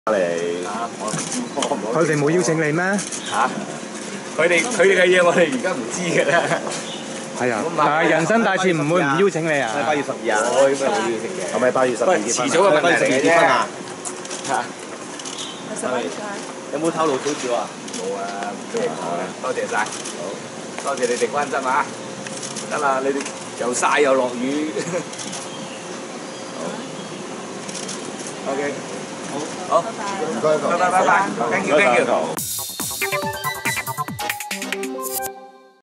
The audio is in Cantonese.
嚟佢哋冇邀請你咩？ 嚇！佢哋嘅嘢我哋而家唔知㗎啦。 係啊，但係人生大事唔會唔邀請你啊 8月12啊， 我應該冇邀請嘅。 係咪8月12結婚？ 遲早嘅問題嚟嘅啫。嚇！ 有冇透露少少啊？ 冇啊，唔俾人講啦。多謝晒，好，多謝你哋關心啊！得啦，你哋又曬又落雨。好，OK，好，好，拜拜，拜拜，thank you，thank you。